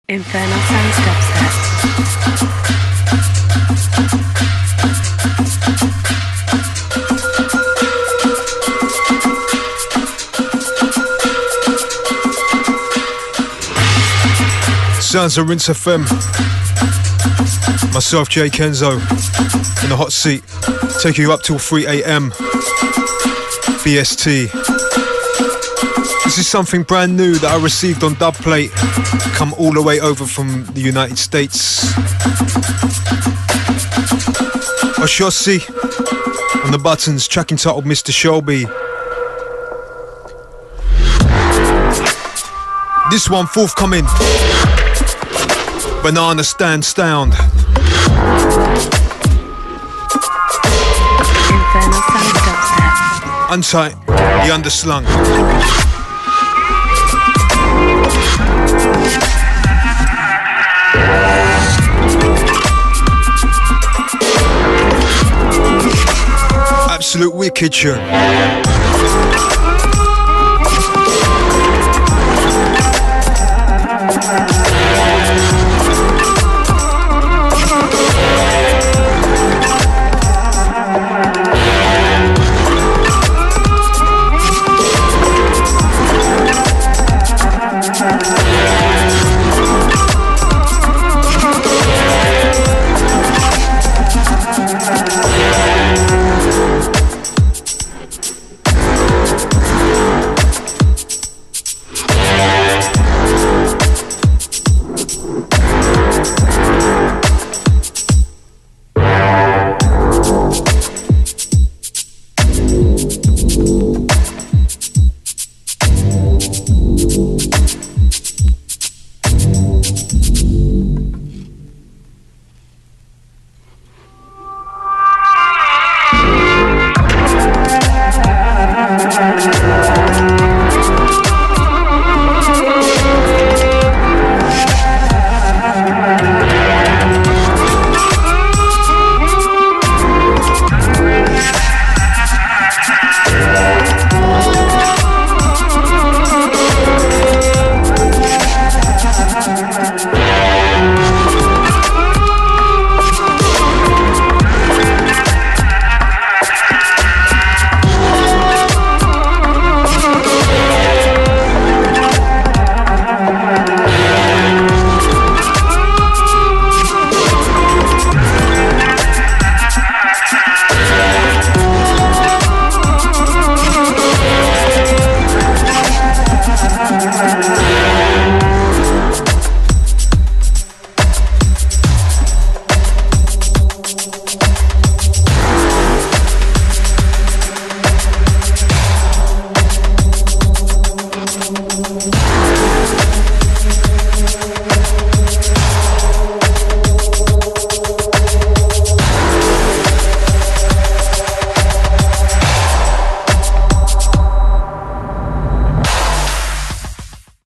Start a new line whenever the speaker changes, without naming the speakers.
Infernal Sounds dubstep.
Sounds of Rinse FM. Myself, Jay Kenzo, in the hot seat, taking you up till 3 a.m. BST. This is something brand new that I received on dubplate, come all the way over from the United States. Oxossi on the buttons, track entitled Mr. Shelby. This one forthcoming. Banana Stand Sound.
Infernal Sounds dubstep.
Untight, the underslung. Absolute wicked tune.